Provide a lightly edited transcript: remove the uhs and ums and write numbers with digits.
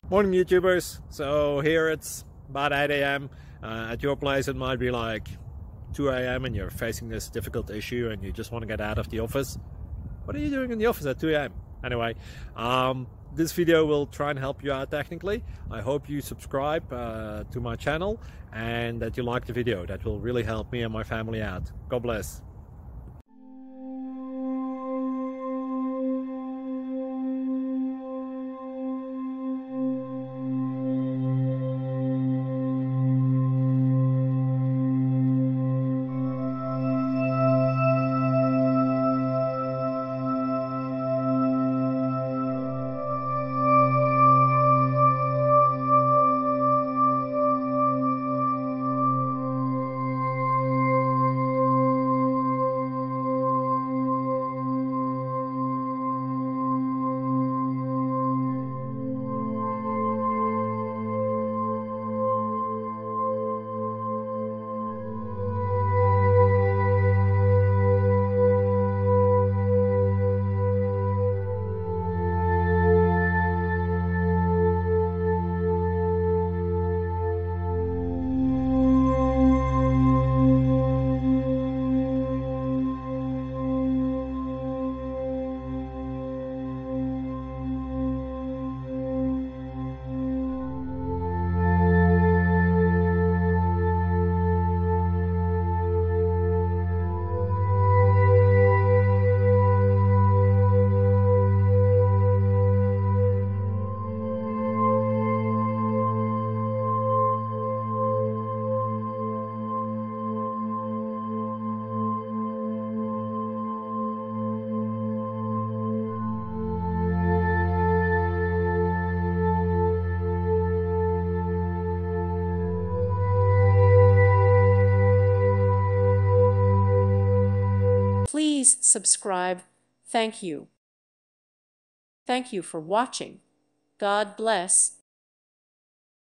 Morning YouTubers. So here it's about 8 a.m. At your place it might be like 2 a.m. and you're facing this difficult issue and you just want to get out of the office. What are you doing in the office at 2 a.m.? Anyway, this video will try and help you out technically. I hope you subscribe to my channel and that you like the video. That will really help me and my family out. God bless. Please subscribe. Thank you. Thank you for watching. God bless.